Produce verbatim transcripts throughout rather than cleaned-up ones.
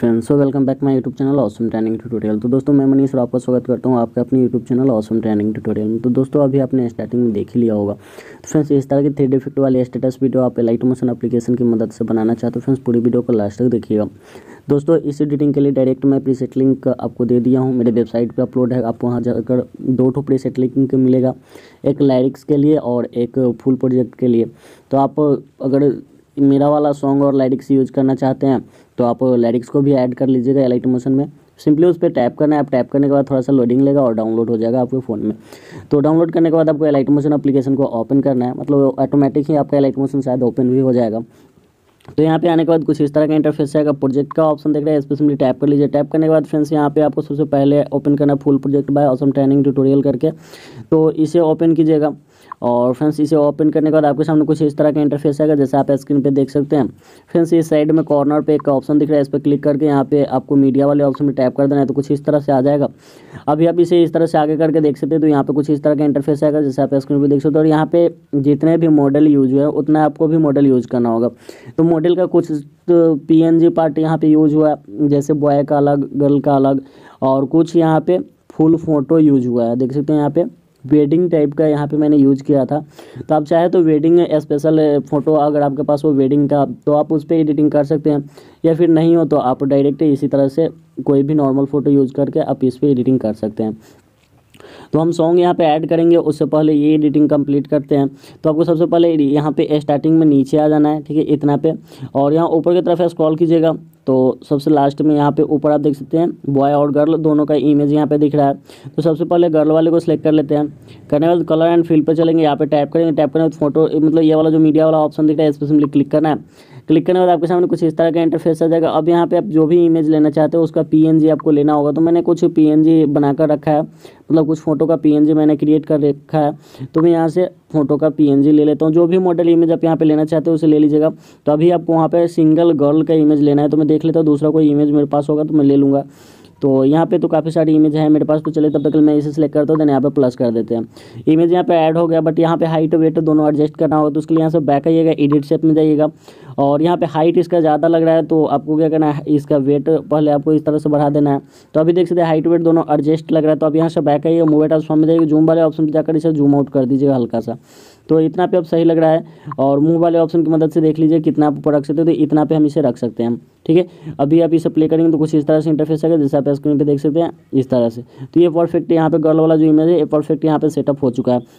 Friends, so welcome back my YouTube channel awesome training tutorial. तो दोस्तों मैं मनीष और आपका स्वागत करता हूं आपके अपने YouTube channel awesome training tutorial में। तो दोस्तों अभी आपने स्टार्टिंग में देख ही लिया होगा। तो फ्रेंड्स इस तरह की थ्री डी इफेक्ट वाली स्टेटस वीडियो आप लाइट मोशन एप्लीकेशन की मदद से बनाना चाहते हो फ्रेंड्स, पूरी वीडियो को लास्ट तक देखिएगा। दोस्तों इस एडिटिंग के लिए डायरेक्ट मैं प्रीसेट लिंक आपको दे दिया हूँ, मेरे वेबसाइट पर अपलोड है। आपको वहाँ जाकर दो ठो प्रीसेट लिंक मिलेगा, एक लाइरिक्स के लिए और एक फुल प्रोजेक्ट के लिए। तो आप अगर मेरा वाला सॉन्ग और लाइरिक्स यूज करना चाहते हैं तो आप लाइरिक्स को भी ऐड कर लीजिएगा लाइट मोशन में। सिंपली उस पर टैप करना है, आप टैप करने के बाद थोड़ा सा लोडिंग लेगा और डाउनलोड हो जाएगा आपके फ़ोन में। तो डाउनलोड करने के बाद आपको लाइट मोशन एप्लीकेशन को ओपन करना है, मतलब ऑटोमेटिक ही आपका लाइट मोशन शायद ओपन भी हो जाएगा। तो यहाँ पे आने के बाद कुछ इस तरह का इंटरफेस आएगा। प्रोजेक्ट का ऑप्शन देख रहे हैं, इस पर सिंपली टैप कर लीजिए। टैप करने के बाद फ्रेंड्स यहाँ पे आपको सबसे पहले ओपन करना full project by awesome training tutorial करके, तो इसे ओपन कीजिएगा। और फ्रेंड्स इसे ओपन करने के बाद आपके सामने कुछ इस तरह का इंटरफेस आएगा, जैसे आप स्क्रीन पे देख सकते हैं। फ्रेंड्स इस साइड में कॉर्नर पे एक ऑप्शन दिख रहा है, इस पर क्लिक करके यहाँ पे आपको मीडिया वाले ऑप्शन में टैप कर देना है, तो कुछ इस तरह से आ जाएगा। अभी आप इसे इस तरह से आगे करके देख सकते हैं, तो यहाँ पे कुछ इस तरह का इंटरफेस आएगा, जैसे आप स्क्रीन पे देख सकते हो। और यहाँ पे जितने भी मॉडल यूज हुए उतना आपको भी मॉडल यूज करना होगा। तो मॉडल का कुछ पी एन जी पार्ट यहाँ पे यूज हुआ है, जैसे बॉय का अलग, गर्ल का अलग, और कुछ यहाँ पे फुल फोटो यूज हुआ है। देख सकते हैं यहाँ पे वेडिंग टाइप का यहाँ पे मैंने यूज किया था। तो आप चाहे तो वेडिंग स्पेशल फ़ोटो अगर आपके पास हो वेडिंग का, तो आप उस पर एडिटिंग कर सकते हैं, या फिर नहीं हो तो आप डायरेक्ट इसी तरह से कोई भी नॉर्मल फ़ोटो यूज करके आप इस पर एडिटिंग कर सकते हैं। तो हम सॉन्ग यहाँ पे ऐड करेंगे, उससे पहले ये एडिटिंग कंप्लीट करते हैं। तो आपको सबसे पहले यहाँ पे स्टार्टिंग में नीचे आ जाना है, ठीक है, इतना पे, और यहाँ ऊपर की तरफ स्क्रॉल कीजिएगा। तो सबसे लास्ट में यहाँ पे ऊपर आप देख सकते हैं बॉय और गर्ल दोनों का इमेज यहाँ पे दिख रहा है। तो सबसे पहले गर्ल वाले को सिलेक्ट कर लेते हैं। करने के बाद कलर एंड फिल पे चलेंगे, यहाँ पे टैप करेंगे। टैप करने के बाद फोटो, मतलब ये वाला जो मीडिया वाला ऑप्शन दिख रहा है, इस पर सिंपली क्लिक करना है। क्लिक करने के बाद आपके सामने कुछ इस तरह का इंटरफेस आ जाएगा। अब यहाँ पे आप जो भी इमेज लेना चाहते हो उसका पीएनजी आपको लेना होगा। तो मैंने कुछ पीएनजी बनाकर रखा है, मतलब कुछ फ़ोटो का पीएनजी मैंने क्रिएट कर रखा है। तो मैं यहाँ से फ़ोटो का पीएनजी ले लेता हूँ। जो भी मॉडल इमेज आप यहाँ पे लेना चाहते हो उसे ले लीजिएगा। तो अभी आपको वहाँ पे सिंगल गर्ल का इमेज लेना है, तो मैं देख लेता हूँ दूसरा कोई इमेज मेरे पास होगा तो मैं ले लूँगा। तो यहाँ पे तो काफ़ी सारी इमेज है मेरे पास, तो चले तब तक मैं इसे सिलेक्ट करता हूँ, देन यहाँ पे प्लस कर देते हैं। इमेज यहाँ पे ऐड हो गया, बट यहाँ पे हाइट वेट दोनों एडजस्ट करना होगा। तो उसके लिए यहाँ से बैक आइएगा, एडिट शेप में जाइएगा, और यहाँ पे हाइट इसका ज़्यादा लग रहा है तो आपको क्या करना है, इसका वेट पहले आपको इस तरह से बढ़ा देना है। तो अभी देख सकते हैं हाइट वेट दोनों एडजस्ट लग रहा है। तो अब यहाँ से बैक आइएगा, मूव ट्रांसफॉर्म में जाइए, जूम वाले ऑप्शन पर जाकर इसे जूम आउट कर दीजिएगा हल्का सा। तो इतना पे अब सही लग रहा है, और मूव वाले ऑप्शन की मदद से देख लीजिए कितना आप ऊपर रख सकते हो, तो इतना पे हम इसे रख सकते हैं, ठीक है। अभी आप इसे प्ले करेंगे तो कुछ इस तरह से इंटरफेस आएगा, जैसे आप स्क्रीन पे देख सकते हैं इस तरह से। तो ये परफेक्ट यहाँ पे गर्ल वाला जो इमेज है ये परफेक्ट यहाँ पे सेटअप हो चुका है।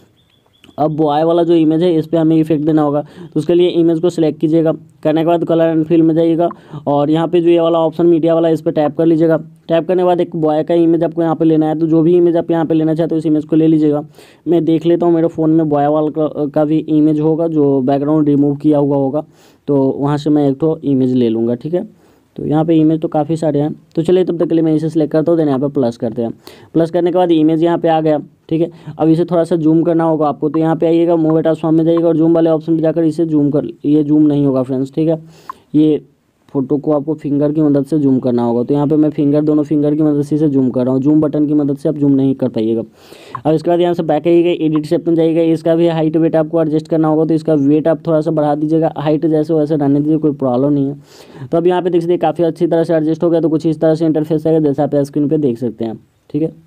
अब बॉय वाला जो इमेज है इस पर हमें इफेक्ट देना होगा। तो उसके लिए इमेज को सिलेक्ट कीजिएगा। करने के बाद कलर एंड फिल में जाइएगा, और यहाँ पे जो ये वाला ऑप्शन मीडिया वाला इस पर टैप कर लीजिएगा। टैप करने के बाद एक बॉय का इमेज आपको यहाँ पे लेना है। तो जो भी इमेज आप यहाँ पे लेना चाहते हो उस इमेज को ले लीजिएगा। मैं देख लेता हूँ मेरे फ़ोन में बॉय वाला का, का भी इमेज होगा जो बैकग्राउंड रिमूव किया हुआ होगा, तो वहाँ से मैं एक तो इमेज ले लूँगा, ठीक है। तो यहाँ पे इमेज तो काफ़ी सारे हैं, तो चलिए तब तक के लिए मैं इसे सिलेक्ट करता हूँ, देन यहाँ पे प्लस करते हैं। प्लस करने के बाद इमेज यहाँ पे आ गया, ठीक है। अब इसे थोड़ा सा जूम करना होगा आपको, तो यहाँ पे आइएगा, मूव ट्रांसफॉर्म में जाइएगा, और जूम वाले ऑप्शन पे जाकर इसे जूम कर, ये जूम नहीं होगा फ्रेंड्स, ठीक है। ये फोटो को आपको फिंगर की मदद से जूम करना होगा। तो यहाँ पे मैं फिंगर, दोनों फिंगर की मदद से इसे जूम कर रहा हूँ। जूम बटन की मदद से आप जूम नहीं कर पाइएगा। अब इसके बाद यहाँ से बैक आइएगा, एडिट शेप में जाइएगा। इसका भी हाइट वेट आपको एडजस्ट करना होगा, तो इसका वेट आप थोड़ा सा बढ़ा दीजिएगा, हाइट जैसे वैसे रहने दीजिए, कोई प्रॉब्लम नहीं है। तो अब यहाँ पे देख सकते हैं काफ़ी अच्छी तरह से एडजस्ट हो गया। तो कुछ इस तरह से इंटरफेस आएगा, जैसे आप स्क्रीन पर देख सकते हैं, ठीक है।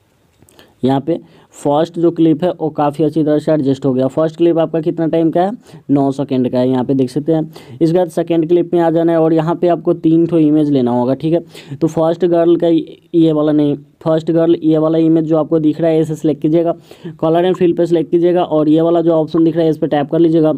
यहाँ पे फर्स्ट जो क्लिप है वो काफ़ी अच्छी तरह से एडजस्ट हो गया। फर्स्ट क्लिप आपका कितना टाइम का है, नौ सेकंड का है, यहाँ पे देख सकते हैं। इसके बाद सेकंड क्लिप में आ जाना है, और यहाँ पे आपको तीन ठो इमेज लेना होगा, ठीक है। तो फर्स्ट गर्ल का ये वाला नहीं, फर्स्ट गर्ल ये वाला इमेज जो आपको दिख रहा है इसे सिलेक्ट कीजिएगा, कलर एंड फिल पे सिलेक्ट कीजिएगा, और ये वाला जो ऑप्शन दिख रहा है इस पर टैप कर लीजिएगा।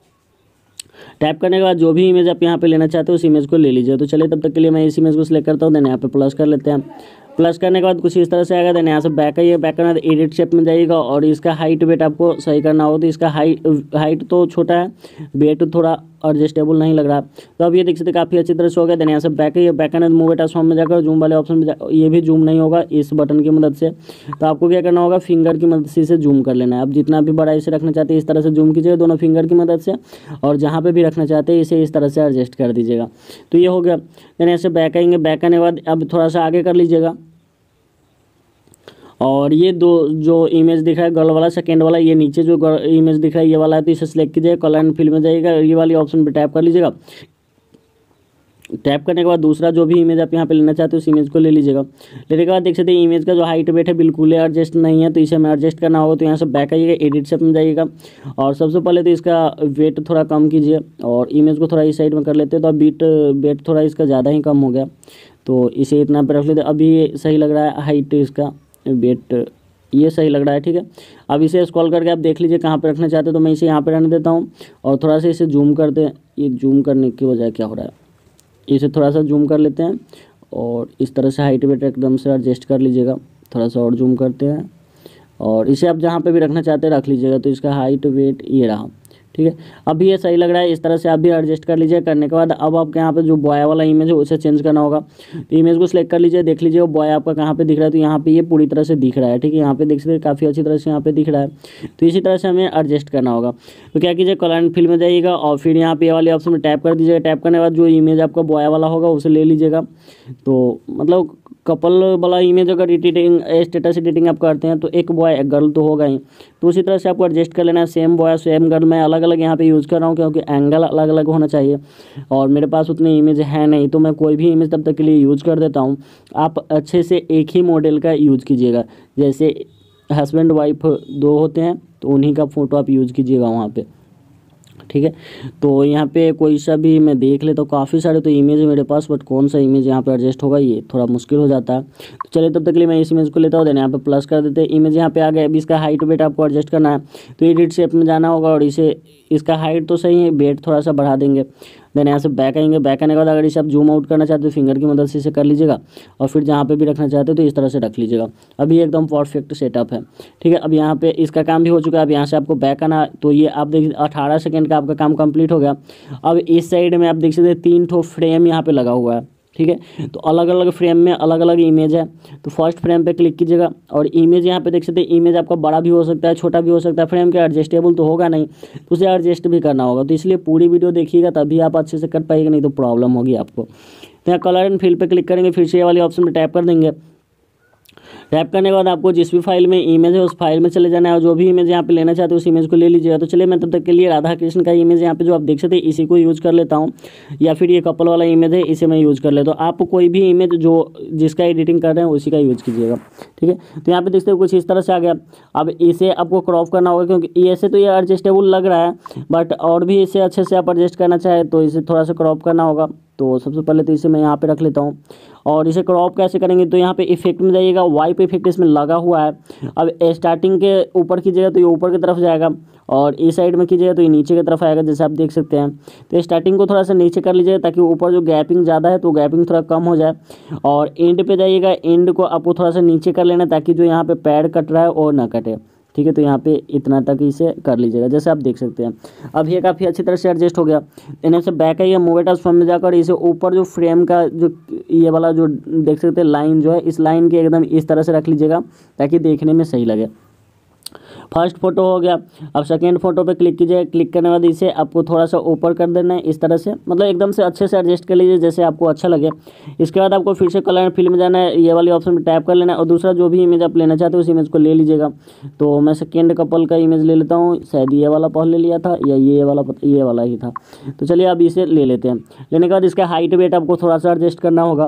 टैप करने के बाद जो भी इमेज आप यहाँ पे लेना चाहते हो उस इमेज को ले लीजिए। तो चलिए तब तक के लिए मैं इस इमेज को सिलेक्ट करता हूँ, देन यहाँ पे प्लस कर लेते हैं। प्लस करने के बाद कुछ इस तरह से आएगा, देन यहाँ से बैक आइए, बैक करना तो एडिट शेप में जाइएगा, और इसका हाइट वेट आपको सही करना होगा। तो इसका हाइट हाइट तो छोटा है, वेट थोड़ा एडजस्टेबल नहीं लग रहा। तो अब ये देख सकते काफ़ी अच्छी तरह से हो गया। देन यहाँ से बैक आइए, बैक करना मूव ट्रांसफॉर्म में जाकर जूम वाले ऑप्शन में, ये भी जूम नहीं होगा इस बटन की मदद से। तो आपको क्या करना होगा, फिंगर की मदद से इसे जूम कर लेना है। अब जितना भी बड़ा इसे रखना चाहते हैं इस तरह से जूम कीजिएगा दोनों फिंगर की मदद से, और जहाँ पे भी रखना चाहते हैं इसे इस तरह से एडजस्ट कर दीजिएगा। तो ये हो गया। देन ऐसे बैक आएंगे, बैक करने के बाद अब थोड़ा सा आगे कर लीजिएगा, और ये दो जो इमेज दिख रहा है गर्ल वाला सेकेंड वाला, ये नीचे जो इमेज दिख रहा है ये वाला है, तो इसे सिलेक्ट कीजिएगा, कलर एंड फिल में जाइएगा, ये वाली ऑप्शन पर टैप कर लीजिएगा। टैप करने के बाद दूसरा जो भी इमेज आप यहाँ पे लेना चाहते हो उस इमेज को ले लीजिएगा। लेने के बाद देख सकते हैं इमेज का जो हाइट वेट है बिल्कुल एडजस्ट नहीं है, तो इसे हमें एडजस्ट करना होगा। तो यहाँ से बैक आइएगा, एडिट शेप में जाइएगा और सबसे पहले तो इसका वेट थोड़ा कम कीजिए और इमेज को थोड़ा इस साइड में कर लेते हैं। तो अब बीट वेट थोड़ा इसका ज़्यादा ही कम हो गया, तो इसे इतना पर रख लेते हैं। अभी ये सही लग रहा है, हाइट इसका वेट ये सही लग रहा है, ठीक है। अब इसे स्क्रॉल करके आप देख लीजिए कहाँ पे रखना चाहते हो। तो मैं इसे यहाँ पे रहने देता हूँ और थोड़ा सा इसे जूम करते हैं। ये जूम करने की बजाय क्या हो रहा है, इसे थोड़ा सा जूम कर लेते हैं और इस तरह से हाइट वेट एकदम से एडजस्ट कर लीजिएगा। थोड़ा सा और जूम करते हैं और इसे आप जहाँ पे भी रखना चाहते हैं रख लीजिएगा। तो इसका हाइट वेट ये रहा, ठीक है। अभी ये सही लग रहा है, इस तरह से आप भी एडजस्ट कर लीजिए। करने के बाद अब आपके यहाँ पे जो बॉय वाला इमेज है उसे चेंज करना होगा। तो इमेज को सिलेक्ट कर लीजिए, देख लीजिए वो बॉय आपका कहाँ पे दिख रहा है। तो यहाँ पे ये पूरी तरह से दिख रहा है, ठीक है। यहाँ पे देख सकते हैं काफ़ी अच्छी तरह से यहाँ पे दिख रहा है। तो इसी तरह से हमें एडजस्ट करना होगा। तो क्या कीजिए, कलर एंड फिल में जाइएगा और फिर यहाँ पे वाले ऑप्शन में टैप कर दीजिएगा। टैप करने के बाद जो इमेज आपका बॉय वाला होगा उसे ले लीजिएगा। तो मतलब कपल वाला इमेज अगर एडिटिंग स्टेटस एडिटिंग आप करते हैं तो एक बॉय एक गर्ल तो होगा ही, तो उसी तरह से आपको एडजस्ट कर लेना है। सेम बॉय सेम गर्ल मैं अलग अलग यहाँ पे यूज़ कर रहा हूँ क्योंकि एंगल अलग अलग होना चाहिए और मेरे पास उतने इमेज है नहीं, तो मैं कोई भी इमेज तब तक के लिए यूज़ कर देता हूँ। आप अच्छे से एक ही मॉडल का यूज़ कीजिएगा, जैसे हस्बैंड वाइफ दो होते हैं तो उन्हीं का फ़ोटो आप यूज़ कीजिएगा वहाँ पर, ठीक है। तो यहाँ पे कोई सा भी मैं देख लेता हूँ, काफ़ी सारे तो इमेज है मेरे पास, बट कौन सा इमेज यहाँ पे एडजस्ट होगा ये थोड़ा मुश्किल हो जाता है। तो चलिए तब तक के लिए मैं इस इमेज को लेता हूँ, देन यहाँ पे प्लस कर देते हैं। इमेज यहाँ पे आ गया। अभी इसका हाइट वेट आपको एडजस्ट करना है, तो एडिट शेप में जाना होगा और इसे इसका हाइट तो सही है, वेट थोड़ा सा बढ़ा देंगे। देन यहाँ से बैक आएंगे। बैक आने के बाद अगर इसे आप जूम आउट करना चाहते हो फिंगर की मदद से इसे कर लीजिएगा और फिर जहाँ पे भी रखना चाहते हो तो इस तरह से रख लीजिएगा। अभी एकदम परफेक्ट सेटअप है, ठीक है। अब यहाँ पे इसका काम भी हो चुका है। अब यहाँ से आपको बैक आना, तो ये आप देखिए अठारह सेकेंड का आपका काम कंप्लीट हो गया। अब इस साइड में आप देख सकते हैं तीन ठो फ्रेम यहाँ पे लगा हुआ है, ठीक है। तो अलग अलग फ्रेम में अलग अलग इमेज है। तो फर्स्ट फ्रेम पे क्लिक कीजिएगा और इमेज यहाँ पे देख सकते हैं, इमेज आपका बड़ा भी हो सकता है छोटा भी हो सकता है। फ्रेम के एडजस्टेबल तो होगा नहीं, तो उसे एडजस्ट भी करना होगा। तो इसलिए पूरी वीडियो देखिएगा तभी आप अच्छे से कर पाइएगा, नहीं तो प्रॉब्लम होगी आपको। तो यहाँ कलर एंड फिल पे क्लिक करेंगे, फिर से ये वाले ऑप्शन में टैप कर देंगे। टैप करने के बाद आपको जिस भी फाइल में इमेज है उस फाइल में चले जाना है और जो भी इमेज यहाँ पे लेना चाहते हो उस इमेज को ले लीजिएगा। तो चलिए मैं तब तक के लिए राधा कृष्ण का इमेज यहाँ पे जो आप देख सकते हैं इसी को यूज़ कर लेता हूँ, या फिर ये कपल वाला इमेज है इसे मैं यूज़ कर लेता हूँ। आप कोई भी इमेज जो जिसका एडिटिंग कर रहे हैं उसी का यूज़ कीजिएगा, ठीक है। तो यहाँ पे देखते हो कुछ इस तरह से आ गया। अब इसे आपको क्रॉप करना होगा क्योंकि ऐसे तो ये एडजस्टेबल लग रहा है, बट और भी इसे अच्छे से आप एडजस्ट करना चाहे तो इसे थोड़ा सा क्रॉप करना होगा। तो सबसे पहले तो इसे मैं यहाँ पे रख लेता हूँ और इसे क्रॉप कैसे करेंगे, तो यहाँ पे इफेक्ट में जाइएगा, वाइप इफेक्ट इसमें लगा हुआ है। अब स्टार्टिंग के ऊपर कीजिएगा तो ये ऊपर की तरफ जाएगा और इस साइड में कीजिएगा तो ये नीचे की तरफ आएगा, जैसे आप देख सकते हैं। तो स्टार्टिंग को थोड़ा सा नीचे कर लीजिएगा ताकि ऊपर जो गैपिंग ज़्यादा है तो गैपिंग थोड़ा कम हो जाए। और एंड पे जाइएगा, एंड को आपको थोड़ा सा नीचे कर लेना ताकि जो यहाँ पे पैड कट रहा है और ना कटे, ठीक है। तो यहाँ पे इतना तक इसे कर लीजिएगा, जैसे आप देख सकते हैं। अब ये काफ़ी अच्छी तरह से एडजस्ट हो गया। इन्हें से बैक आइए, मूव ट्रांसफॉर्म में जाकर इसे ऊपर जो फ्रेम का जो ये वाला जो देख सकते हैं लाइन जो है, इस लाइन के एकदम इस तरह से रख लीजिएगा ताकि देखने में सही लगे। फर्स्ट फोटो हो गया। अब सेकेंड फोटो पे क्लिक कीजिए। क्लिक करने के बाद इसे आपको थोड़ा सा ऊपर कर देना है इस तरह से, मतलब एकदम से अच्छे से एडजस्ट कर लीजिए जैसे आपको अच्छा लगे। इसके बाद आपको फिर से कलर एंड फिल में जाना है, ये वाले ऑप्शन पे टैप कर लेना है और दूसरा जो भी इमेज आप लेना चाहते हो उस इमेज को ले लीजिएगा। तो मैं सेकेंड कपल का इमेज ले लेता हूँ, शायद ये वाला पहले लिया था या ये वाला ये वाला ही था। तो चलिए अब इसे ले लेते हैं। लेने के बाद इसका हाइट वेट आपको थोड़ा सा एडजस्ट करना होगा।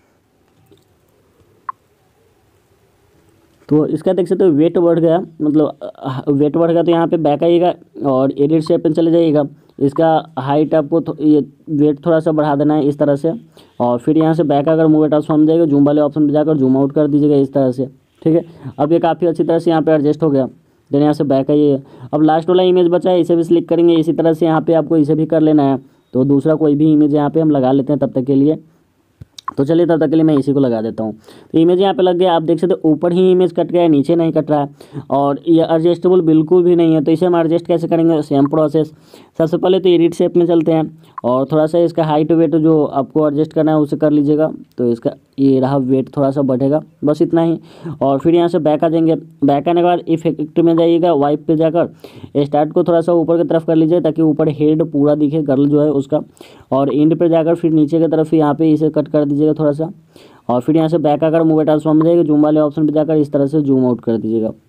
तो इसका देख सकते हो वेट बढ़ गया, मतलब वेट बढ़ गया। तो यहाँ पे बैक आइएगा और एडिट शेप पे चले जाइएगा। इसका हाइट आपको ये वेट थोड़ा सा बढ़ा देना है इस तरह से और फिर यहाँ से बैक अगर मूव ट्रांसफॉर्म जाएगा, जूम वाले ऑप्शन पे जाकर जूम आउट कर दीजिएगा इस तरह से, ठीक है। अब ये काफ़ी अच्छी तरह से यहाँ पे एडजस्ट हो गया। देन यहाँ से बैक आइए। अब लास्ट वाला इमेज बचा है, इसे भी क्लिक करेंगे। इसी तरह से यहाँ पे आपको इसे भी कर लेना है। तो दूसरा कोई भी इमेज यहाँ पे हम लगा लेते हैं तब तक के लिए। तो चलिए तब तक के लिए मैं इसी को लगा देता हूँ। तो इमेज यहाँ पे लग गया। आप देख सकते हो ऊपर ही इमेज कट गया है, नीचे नहीं कट रहा है और ये एडजस्टेबल बिल्कुल भी नहीं है। तो इसे हम एडजस्ट कैसे करेंगे, सेम प्रोसेस। सबसे पहले तो एडिट शेप में चलते हैं और थोड़ा सा इसका हाइट वेट जो आपको एडजस्ट करना है उसे कर लीजिएगा। तो इसका ये रहा वेट थोड़ा सा बढ़ेगा, बस इतना ही। और फिर यहाँ से बैक आ जाएंगे। बैक आने के बाद इफेक्ट में जाइएगा, वाइप पे जाकर स्टार्ट को थोड़ा सा ऊपर की तरफ कर लीजिए ताकि ऊपर हेड पूरा दिखे गर्ल जो है उसका। और एंड पे जाकर फिर नीचे की तरफ यहाँ पे इसे कट कर दीजिएगा थोड़ा सा। और फिर यहाँ से बैक आकर मूव ट्रांसफॉर्म में जाइएगा, जूम वाले ऑप्शन पे जाकर इस तरह से जूम आउट कर दीजिएगा।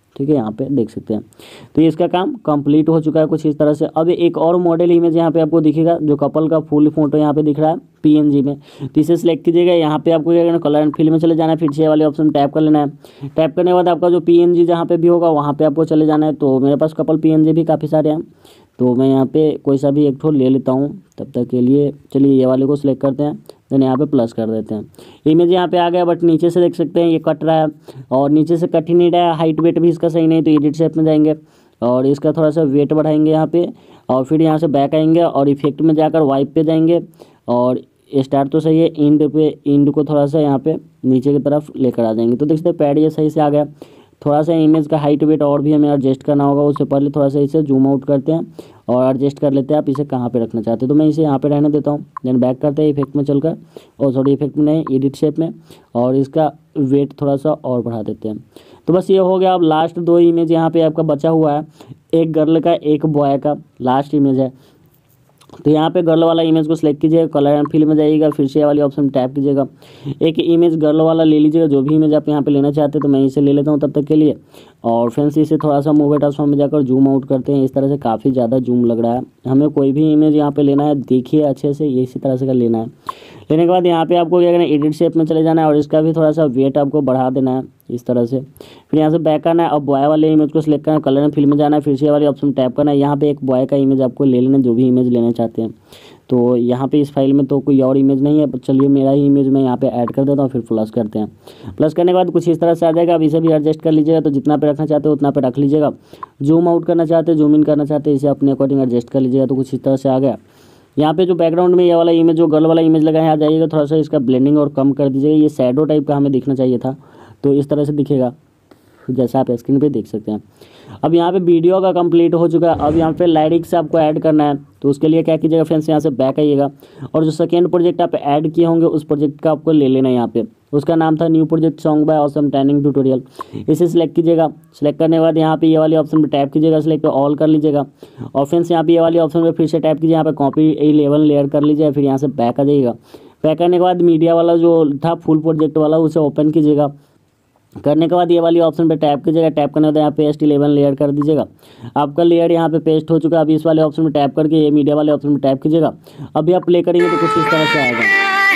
ठीक है, यहाँ पे देख सकते हैं। तो ये इसका काम कंप्लीट हो चुका है कुछ इस तरह से। अब एक और मॉडल इमेज यहाँ पे आपको दिखेगा, जो कपल का फुल फोटो यहाँ पे दिख रहा है पीएनजी में। तो इसे सिलेक्ट कीजिएगा, यहाँ पे आपको क्या करना है, कलर एंड फिल में चले जाना है, फिर से वाले ऑप्शन टैप कर लेना है। टैप करने के बाद आपका जो पीएनजी जहाँ पे भी होगा वहाँ पे आपको चले जाना है। तो मेरे पास कपल पीएनजी भी काफ़ी सारे हैं, तो मैं यहाँ पे कोई सा भी एक ठो ले लेता हूँ तब तक के लिए। चलिए ये वाले को सिलेक्ट करते हैं, देन यहाँ पे प्लस कर देते हैं। इमेज यहाँ पे आ गया, बट नीचे से देख सकते हैं ये कट रहा है, और नीचे से कट ही नहीं रहा है, हाइट वेट भी इसका सही नहीं। तो एडिट शेप में जाएंगे और इसका थोड़ा सा वेट बढ़ाएंगे यहाँ पे, और फिर यहाँ से बैक आएंगे और इफेक्ट में जाकर वाइप पे जाएंगे, और स्टार्ट तो सही है, इंड पे इंड को थोड़ा सा यहाँ पे नीचे की तरफ लेकर आ जाएंगे। तो देख सकते हैं पैड ये सही से आ गया। थोड़ा सा इमेज का हाइट वेट और भी हमें एडजस्ट करना होगा, उससे पहले थोड़ा सा इसे जूम आउट करते हैं और एडजस्ट कर लेते हैं आप इसे कहाँ पे रखना चाहते हो। तो मैं इसे यहाँ पे रहने देता हूँ, देन बैक करते हैं इफेक्ट में चलकर, और सॉरी इफेक्ट में नहीं, एडिट शेप में, और इसका वेट थोड़ा सा और बढ़ा देते हैं। तो बस ये हो गया। अब लास्ट दो इमेज यहाँ पे आपका बचा हुआ है, एक गर्ल का एक बॉय का लास्ट इमेज है। तो यहाँ पे गर्ल वाला इमेज को सिलेक्ट कीजिएगा, कलर एंड फिल में जाइएगा, फिर से वाली ऑप्शन टैप कीजिएगा। एक इमेज गर्ल वाला ले लीजिएगा, जो भी इमेज आप यहाँ पे लेना चाहते हैं। तो मैं इसे ले लेता हूँ तब तक के लिए, और फ्रेंड्स इसे थोड़ा सा मूव ट्रांसफॉर्म में जाकर जूम आउट करते हैं। इस तरह से काफ़ी ज़्यादा जूम लग रहा है। हमें कोई भी इमेज यहाँ पे लेना है, देखिए अच्छे से, ये इसी तरह से का लेना है। लेने के बाद यहाँ पे आपको क्या करना है, एडिट शेप में चले जाना है, और इसका भी थोड़ा सा वेट आपको बढ़ा देना है इस तरह से। फिर यहाँ से बैक आना है, अब बॉय वाले इमेज को सिलेक्ट करना है, कलर एंड फिल में जाना है, फिर से वाले ऑप्शन टैप करना है। यहाँ पे एक बॉय का इमेज आपको ले लेना है, जो भी इमेज लेना चाहते हैं। तो यहाँ पे इस फाइल में तो कोई और इमेज नहीं है, पर चलिए मेरा ही इमेज मैं यहाँ पे ऐड कर देता हूँ, फिर प्लस करते हैं। प्लस करने के बाद कुछ इस तरह से आ जाएगा। अब इसे भी एडजस्ट कर लीजिएगा, तो जितना पे रखना चाहते हो उतना पे रख लीजिएगा। जूम आउट करना चाहते हैं, जूम इन करना चाहते हैं, इसे अपने अकॉर्डिंग एडजस्ट कर लीजिएगा। तो कुछ इस तरह से आ गया। यहाँ पे जो बैकग्राउंड में ये वाला इमेज, जो गर्ल वाला इमेज लगा है, आ जाइएगा, थोड़ा सा इसका ब्लेंडिंग और कम कर दीजिएगा। ये शैडो टाइप का हमें दिखना चाहिए था, तो इस तरह से दिखेगा जैसा आप स्क्रीन पे देख सकते हैं। अब यहाँ पे वीडियो का कंप्लीट हो चुका है। अब यहाँ पे लाइरिक्स आपको ऐड करना है, तो उसके लिए क्या कीजिएगा फ्रेंड्स, यहाँ से बैक आइएगा, और जो सेकेंड प्रोजेक्ट आप ऐड किए होंगे उस प्रोजेक्ट का आपको ले लेना है। यहाँ पे उसका नाम था new project song by awesome training tutorial. इसे सिलेक्ट कीजिएगा। सिलेक्ट करने के बाद यहाँ पे ये वाले ऑप्शन पर टैप कीजिएगा, सिलेक्ट ऑल कर लीजिएगा, और फ्रेंड्स यहाँ पे ये वाले ऑप्शन पर फिर से टैप कीजिए, यहाँ पे कॉपी इलेवन लेयर कर लीजिए, फिर यहाँ से बैक आ जाइएगा। बैक करने के बाद मीडिया वाला जो था फुल प्रोजेक्ट वाला, उसे ओपन कीजिएगा। करने के बाद ये वाली ऑप्शन पे टैप कीजिएगा। टैप करने के बाद यहाँ पेस्ट इलेवन लेयर कर दीजिएगा। आपका लेयर यहाँ पे पेस्ट हो चुका है। अभी इस वाले ऑप्शन पे टैप करके ये मीडिया वाले ऑप्शन पे टैप कीजिएगा। अभी आप प्ले करेंगे तो कुछ इस तरह से आएगा।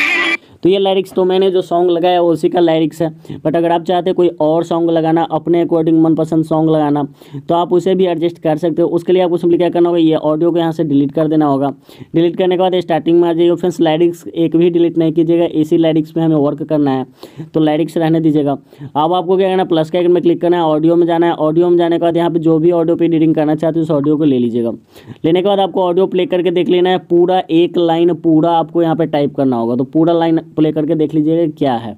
तो ये लाइरिक्स तो मैंने जो सॉन्ग लगाया उसी का लाइरिक्स है, बट अगर आप चाहते हैं कोई और सॉन्ग लगाना, अपने अकॉर्डिंग मनपसंद सॉन्ग लगाना, तो आप उसे भी एडजस्ट कर सकते हो। उसके लिए आपको सिंपली क्या करना होगा, ये ऑडियो को यहाँ से डिलीट कर देना होगा। डिलीट करने के बाद स्टार्टिंग में आ जाइएगा। फ्रेंड्स लाइरिक्स एक भी डिलीट नहीं कीजिएगा, इसी लाइरिक्स में हमें वर्क करना है, तो लाइरिक्स रहने दीजिएगा। अब आपको क्या करना है, प्लस के आइकन में क्लिक करना है, ऑडियो में जाना है। ऑडियो में जाने के बाद यहाँ पे जो भी ऑडियो पे एडिटिंग करना चाहते हो उस ऑडियो को ले लीजिएगा। लेने के बाद आपको ऑडियो प्ले करके देख लेना है, पूरा एक लाइन पूरा आपको यहाँ पे टाइप करना होगा। तो पूरा लाइन प्ले करके देख लीजिए क्या है।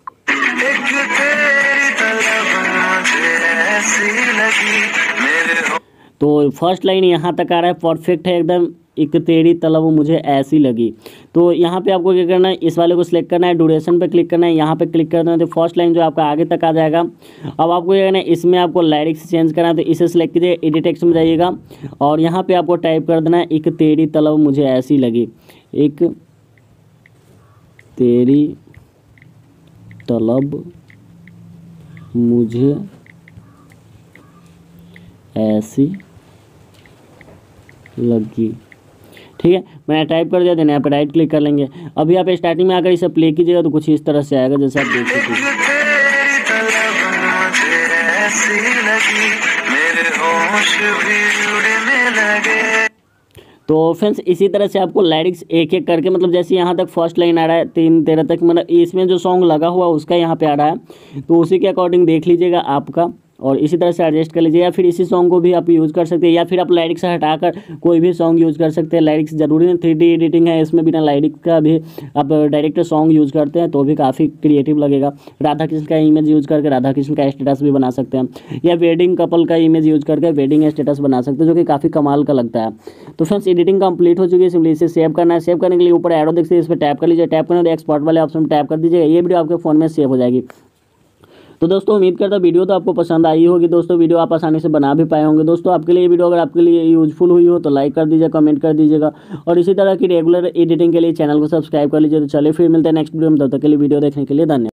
तो फर्स्ट लाइन यहाँ तक आ रहा है, परफेक्ट है एकदम, एक तेरी तलब मुझे ऐसी लगी। तो यहाँ पे आपको क्या करना है, इस वाले को सिलेक्ट करना है, ड्यूरेशन पे क्लिक करना है, यहाँ पे क्लिक करना है, तो फर्स्ट लाइन जो आपका आगे तक आ जाएगा। अब आपको क्या करना है, इसमें आपको लाइरिक्स चेंज करना है, तो इसे सिलेक्ट कीजिए, एडिट टेक्स्ट में जाइएगा, और यहाँ पे आपको टाइप कर देना है, एक तेरी तलब मुझे ऐसी लगी। एक तेरी तलब मुझे ऐसी लगी। ठीक है, मैंने टाइप कर दिया, देन यहाँ पे राइट क्लिक कर लेंगे। अभी आप स्टार्टिंग में आकर इसे प्ले कीजिएगा तो कुछ इस तरह से आएगा जैसे आप देख सकते हैं। तो फ्रेंड्स इसी तरह से आपको लाइरिक्स एक एक करके, मतलब जैसे यहाँ तक फर्स्ट लाइन आ रहा है तीन तेरह तक, मतलब इसमें जो सॉन्ग लगा हुआ उसका यहाँ पे आ रहा है, तो उसी के अकॉर्डिंग देख लीजिएगा आपका, और इसी तरह से एडजस्ट कर लीजिए। या फिर इसी सॉन्ग को भी आप यूज़ कर सकते हैं, या फिर आप लाइरिक्स से हटाकर कोई भी सॉन्ग यूज़ कर सकते हैं। लाइरिक्स जरूरी नहीं, थ्री डी एडिटिंग है इसमें, बिना लाइरिक्स का भी आप डायरेक्ट सॉन्ग यूज़ करते हैं तो भी काफ़ी क्रिएटिव लगेगा। राधा कृष्ण का इमेज यूज़ करके राधा कृष्ण का स्टेटस भी बना सकते हैं, या वेडिंग कपल का इमेज यूज़ करके वेडिंग स्टेटस बना सकते हैं, जो कि काफ़ी कमाल का लगता है। तो फ्रेंड्स एडिटिंग कंप्लीट हो चुकी है, सिंपली इसे सेव करना है। सेव करने के लिए ऊपर एरो देखते हैं, इस पर टैप कर लीजिए। टैप करने के बाद एक्सपोर्ट वाले ऑप्शन टैप कर दीजिएगा, ये वीडियो आपके फ़ोन में सेव हो जाएगी। तो दोस्तों उम्मीद करता हूँ वीडियो तो आपको पसंद आई होगी। दोस्तों वीडियो आप आसानी से बना भी पाए होंगे। दोस्तों आपके लिए वीडियो अगर आपके लिए यूजफुल हुई हो तो लाइक कर दीजिए, कमेंट कर दीजिएगा, और इसी तरह की रेगुलर एडिटिंग के लिए चैनल को सब्सक्राइब कर लीजिए। तो चलिए फिर मिलते हैं नेक्स्ट वीडियो में, तब तक के लिए वीडियो देखने के लिए धन्यवाद।